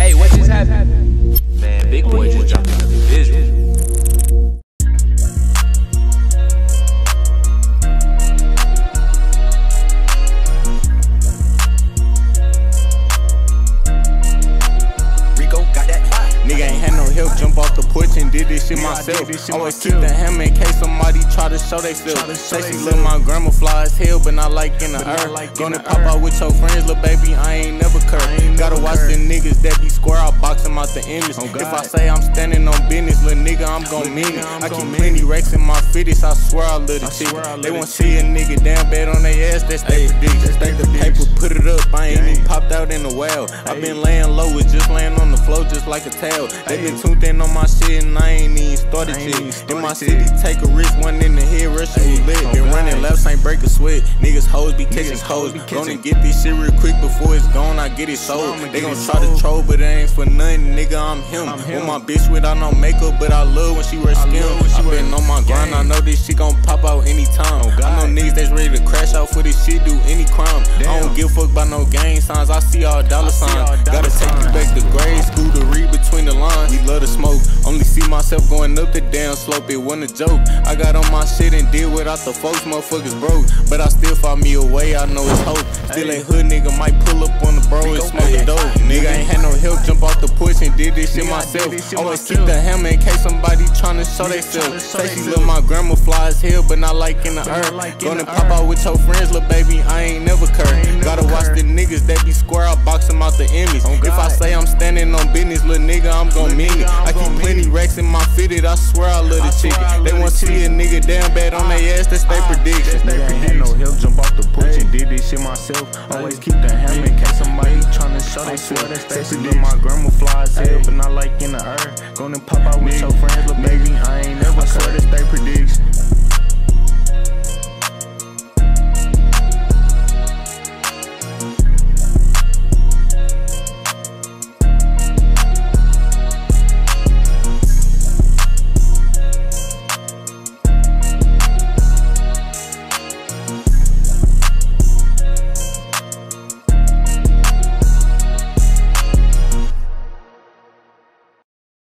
Hey, what just happened? Man, big boy just dropped another visual. Nigga ain't had no help, jump off the porch and did this shit myself. Always keep the hammer in case somebody try to show they self. Say she love my grandma fly as hell, but not like in the earth. Gonna pop out with your friends, little baby, I ain't never curse. Gotta watch the niggas that be square, I'll box them out the image. If I say I'm standing on business, little nigga, I'm gon' mean it. I keep plenty racks in my fitties, I swear I love the chick. They won't see a nigga down bad on their ass, that's they prediction. Stack the paper, put it up, I ain't even popped out in the well. I been laying low, it's just laying on the floor just like a towel. They been tuned in on my shit and I ain't even started yet. In my city, take a risk, one in the head, rushing lit. Been running laps, ain't break a sweat. Niggas hoes be catching codes. Gonna get this shit real quick before it's gone, I get it sold. They gon' try to troll, but it ain't for nothing, nigga, I'm him. With my bitch without no makeup, but I love when she wear skin. I been on my grind, I know this shit gon' pop out anytime. I know niggas that's ready to crash out for this shit, do any crime. I don't give a fuck about no gang signs, I see all dollar signs. Gotta take you back to grade school to read between the lines. We love to smoke, only see myself going up the damn slope, it wasn't a joke. I got on my shit and did without the folks, motherfuckers broke. But I still find me a way, I know it's hope. Still a hood nigga might pull up on the bro and smoke a dope. Nigga ain't had no help, jump off the porch and did this shit myself. Always keep the hammer in case somebody tryna show they self. Say she love my grandma fly as hell, but not like in the earth. Gonna pop out with your friends, little baby, I ain't never curse. Gotta watch the niggas that be square, I box them out the image. If I say I'm standing on business, little nigga, I'm gon' mean it. I keep plenty racks in my fitted, I swear I love the chick. They won't see a nigga down bad on their ass, that's they prediction. Nigga ain't had no help, jump off the porch and did this shit myself. Always keep the hammer in case somebody tryna show they self. Say she love my grandma fly as hell, but not like in the earth. Gonna pop out with your friends, little baby, I ain't never swear that's they prediction.